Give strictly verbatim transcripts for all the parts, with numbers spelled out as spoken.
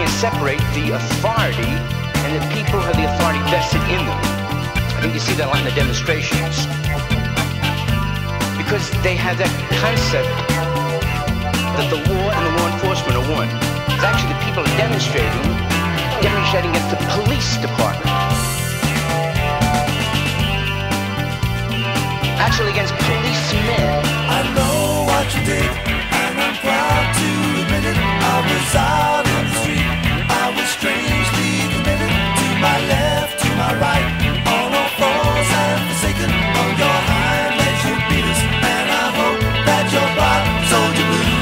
separate the authority and the people who have the authority vested in them. I think you see that a lot in the demonstrations. Because they have that concept that the law and the law enforcement are one. It's actually the people are demonstrating, demonstrating against the police department. Actually against policemen. I know what you did, and I'm proud to admit it. I was out in the street, I was strangely committed. To my left, to my right, on all fours and forsaken. On your hind legs you beat us, and I hope that your blood soldier blue.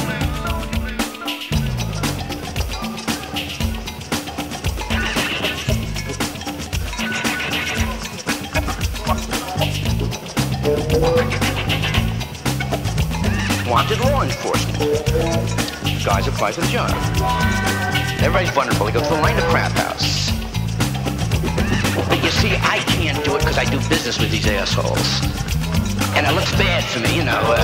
Wanted law enforcement. Guys apply for the job. Everybody's vulnerable. They go through the line to crap house. But you see, I can't do it because I do business with these assholes. And it looks bad for me, you know. Uh,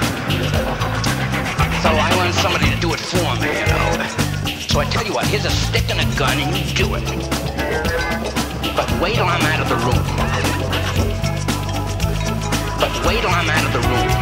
so I want somebody to do it for me, you know. So I tell you what, here's a stick and a gun and you do it. But wait till I'm out of the room. But wait till I'm out of the room.